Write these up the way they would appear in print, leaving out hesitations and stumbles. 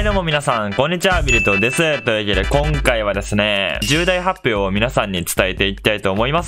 はいどうも皆さん、こんにちは、ビルトです。というわけで今回はですね、重大発表を皆さんに伝えていきたいと思います。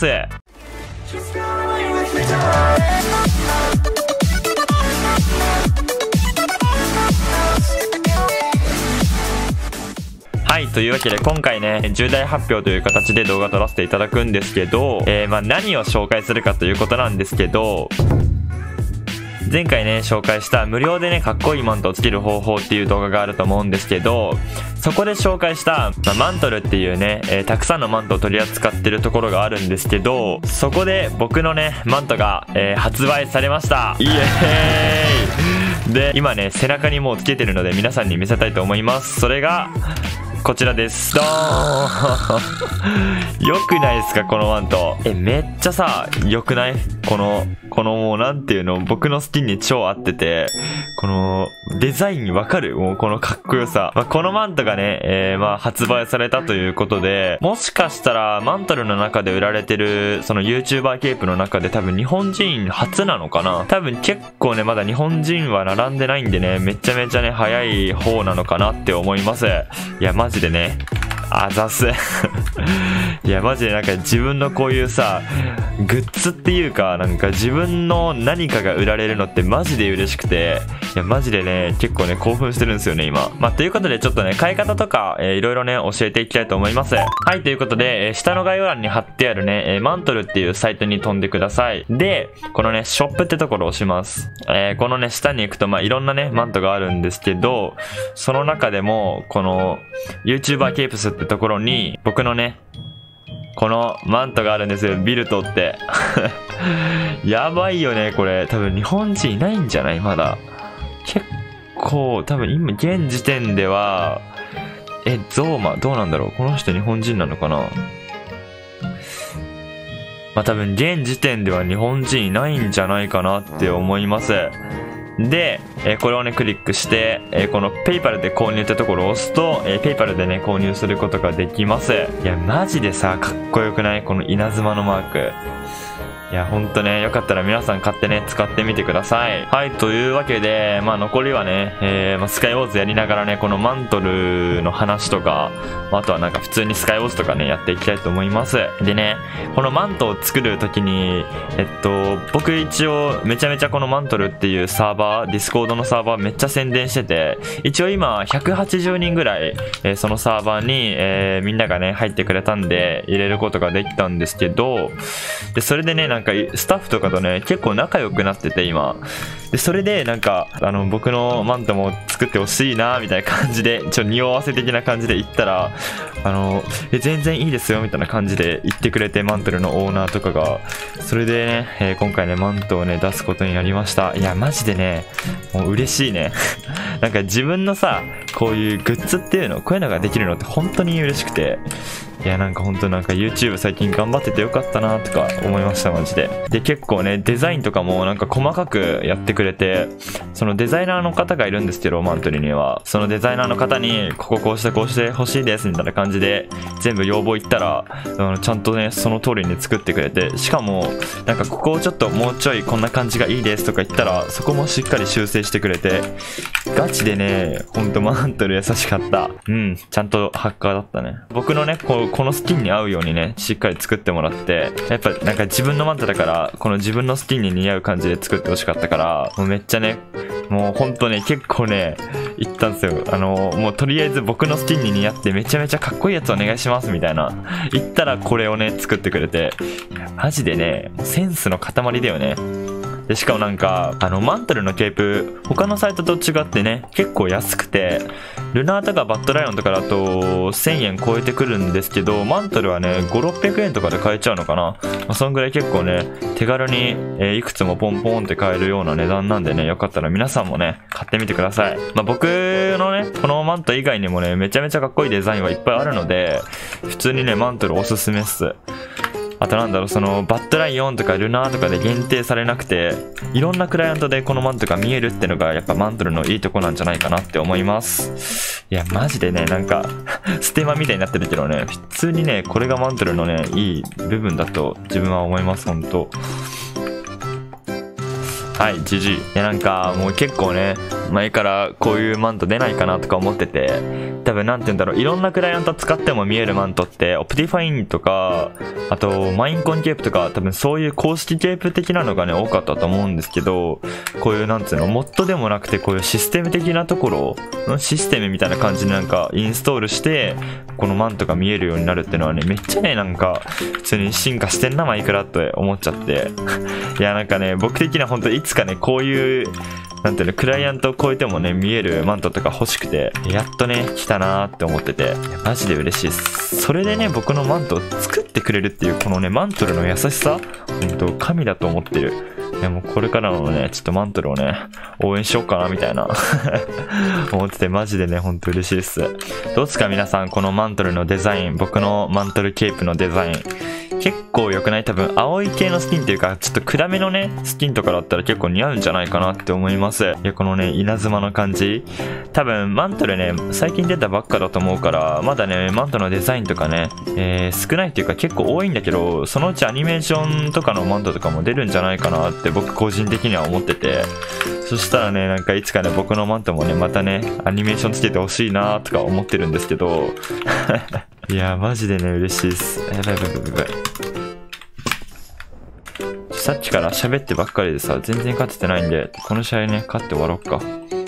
はい、というわけで今回ね、重大発表という形で動画撮らせていただくんですけど、何を紹介するかということなんですけど、前回ね、紹介した無料でね、かっこいいマントをつける方法っていう動画があると思うんですけど、そこで紹介した、マントルっていうね、たくさんのマントを取り扱ってるところがあるんですけど、そこで僕のね、マントが、発売されました。イエーイで、今ね、背中にもうつけてるので皆さんに見せたいと思います。それが、こちらです。ドーンよくないですかこのマント。めっちゃさ、よくないこのもうなんていうの、僕のスキンに超合ってて、このデザインわかる？もうこのかっこよさ。このマントがね、発売されたということで、もしかしたらマントルの中で売られてる、その YouTuber ケープの中で多分日本人初なのかな？多分結構ね、まだ日本人は並んでないんでね、めちゃめちゃね、早い方なのかなって思います。いや、マジでね、あざす。いや、マジでなんか自分のこういうさ、グッズっていうか、なんか自分の何かが売られるのってマジで嬉しくて、いや、マジでね、結構ね、興奮してるんですよね、今。ということでちょっとね、買い方とか、いろいろね、教えていきたいと思います。はい、ということで、下の概要欄に貼ってあるね、マントルっていうサイトに飛んでください。で、このね、ショップってところを押します。このね、下に行くと、いろんなね、マントがあるんですけど、その中でも、この、YouTuber ケープスってところに、僕のね、このマントがあるんですよ、ビルトって。やばいよね、これ。多分日本人いないんじゃないまだ。結構、多分今、現時点では、ゾーマ、どうなんだろうこの人日本人なのかな多分現時点では日本人いないんじゃないかなって思います。で、これをね、クリックして、このペイパルで購入ってところを押すと、ペイパルでね、購入することができます。いや、マジでさ、かっこよくないこの稲妻のマーク。いや、ほんとね、よかったら皆さん買ってね、使ってみてください。はい、というわけで、残りはね、スカイウォーズやりながらね、このマントルの話とか、あとはなんか普通にスカイウォーズとかね、やっていきたいと思います。でね、このマントを作るときに、僕一応、めちゃめちゃこのマントルっていうサーバー、ディスコードのサーバーめっちゃ宣伝してて、一応今、180人ぐらい、そのサーバーに、みんながね、入ってくれたんで、入れることができたんですけど、で、それでね、なんかスタッフとかとね結構仲良くなってて今で、それでなんか僕のマントも作ってほしいなみたいな感じで匂わせ的な感じで言ったら全然いいですよみたいな感じで言ってくれて、マントルのオーナーとかがそれでね、今回ねマントをね出すことになりました。いやマジでねもう嬉しいね。なんか自分のさこういうグッズっていうのこういうのができるのって本当に嬉しくて、いやなんか本当なんか YouTube 最近頑張っててよかったなとか思いましたマジで。で結構ねデザインとかもなんか細かくやってくれて、そのデザイナーの方がいるんですけどマントルには、そのデザイナーの方にこうしてほしいですみたいな感じで全部要望言ったらちゃんとねその通りに作ってくれて、しかもなんかここをちょっともうちょいこんな感じがいいですとか言ったらそこもしっかり修正してくれて、ガチでねほんとマントル優しかった。ちゃんとハッカーだったね。僕のねこのスキンに合うようにねしっかり作ってもらって、やっぱなんか自分のマントだからこの自分のスキンに似合う感じで作ってほしかったから、もうめっちゃねもうほんとね結構ね言ったんですよ。もうとりあえず僕のスキンに似合ってめちゃめちゃかっこいいやつお願いしますみたいな言ったらこれをね作ってくれて、マジでねセンスの塊だよね。でしかもなんかマントルのケープ他のサイトと違ってね結構安くて、ルナーとかバッドライオンとかだと1000円超えてくるんですけど、マントルはね500-600円とかで買えちゃうのかな。そんぐらい結構ね手軽に、いくつもポンポンって買えるような値段なんでね、よかったら皆さんもね買ってみてください。僕のねこのマント以外にもねめちゃめちゃかっこいいデザインはいっぱいあるので、普通にねマントルおすすめっす。あとなんだろう、そのバッドライオンとかルナーとかで限定されなくて、いろんなクライアントでこのマントが見えるってのがやっぱマントルのいいとこなんじゃないかなって思います。いやマジでねなんかステマみたいになってるけどね、普通にねこれがマントルのねいい部分だと自分は思います。ほんとはい、GG。いや、なんか、もう結構ね、前からこういうマント出ないかなとか思ってて、多分なんて言うんだろう、いろんなクライアント使っても見えるマントって、オプティファインとか、あと、マインコンケープとか、多分そういう公式ケープ的なのがね、多かったと思うんですけど、こういうなんつうの、モッドでもなくて、こういうシステム的なところ、システムみたいな感じでなんか、インストールして、このマントが見えるようになるっていうのはね、めっちゃね、なんか、普通に進化してんな、マイクラって思っちゃって。いや、なんかね、僕的には本当いつかね、こういう、なんていうの、クライアントを超えてもね、見えるマントとか欲しくて、やっとね、来たなーって思ってて、マジで嬉しいです。それでね、僕のマントを作ってくれるっていう、このね、マントルの優しさ、本当神だと思ってる。いや、もうこれからのね、ちょっとマントルをね、応援しようかな、みたいな思ってて、マジでね、ほんと嬉しいです。どうですか、皆さん、このマントルのデザイン、僕のマントルケープのデザイン。結構良くない？多分青い系のスキンっていうか、ちょっと暗めのね、スキンとかだったら結構似合うんじゃないかなって思います。いや、このね、稲妻の感じ。多分、マントルね、最近出たばっかだと思うから、まだね、マントのデザインとかね、少ないっていうか結構多いんだけど、そのうちアニメーションとかのマントとかも出るんじゃないかなって僕個人的には思ってて、そしたらね、なんかいつかね、僕のマントもね、またね、アニメーションつけてほしいなとか思ってるんですけど、いや、マジでね、嬉しいです。やばいやばいやばいやばい。さっきから喋ってばっかりでさ、全然勝ててないんで、この試合ね、勝って終わろっか。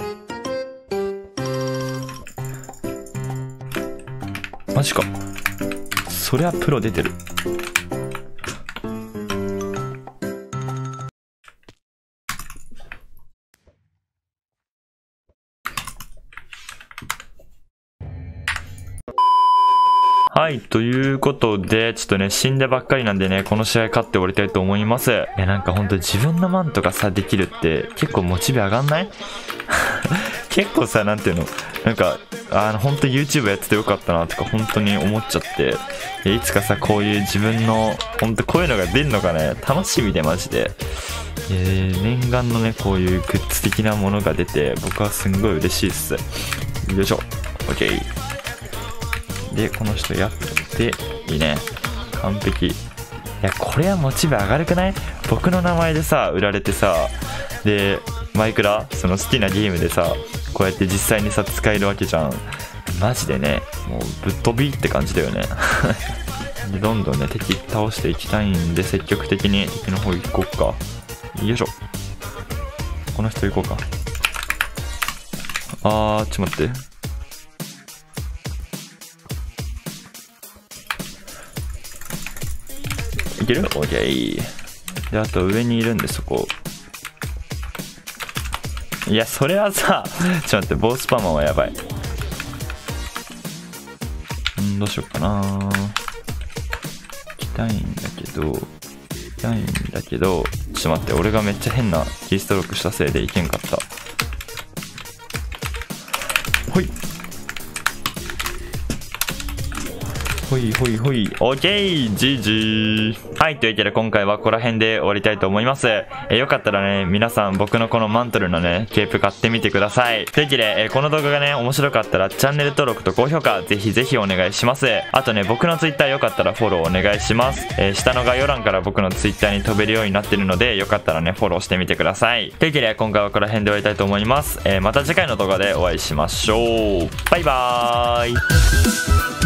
マジか。そりゃプロ出てる。はい、ということで、ちょっとね、死んでばっかりなんでね、この試合勝って終わりたいと思います。いや、なんかほんと自分のマントがさ、できるって、結構モチベ上がんない結構さ、なんていうの、なんか、ほんと YouTube やっててよかったなとか、本当に思っちゃって、いつかさ、こういう自分の、ほんとこういうのが出るのがね、楽しみでマジで。念願のね、こういうグッズ的なものが出て、僕はすんごい嬉しいっす。よいしょ。OK。で、この人やって、いいね。完璧。いや、これはモチベ上がるくない？僕の名前でさ、売られてさ、で、マイクラ、その好きなゲームでさ、こうやって実際にさ、使えるわけじゃん。マジでね、もうぶっ飛びって感じだよね。で、どんどんね、敵倒していきたいんで、積極的に敵の方行こうか。よいしょ。この人行こうか。ちょっと待って。いける？ OK。で、あと上にいるんでそこ。いや、それはさ、ちょっと待って、ボースパーマンはやばい。どうしようかな。行きたいんだけど、ちょっと待って、俺がめっちゃ変なキーストロークしたせいでいけんかった。ほい。ほいほいほい。オッケー !GG! はい、というわけで今回はここら辺で終わりたいと思います。よかったらね、皆さん僕のこのマントルのね、ケープ買ってみてください。というわけで、この動画がね、面白かったらチャンネル登録と高評価、ぜひぜひお願いします。あとね、僕の Twitter よかったらフォローお願いします。下の概要欄から僕の Twitter に飛べるようになってるので、よかったらね、フォローしてみてください。というわけで、今回はここら辺で終わりたいと思います。また次回の動画でお会いしましょう。バイバーイ。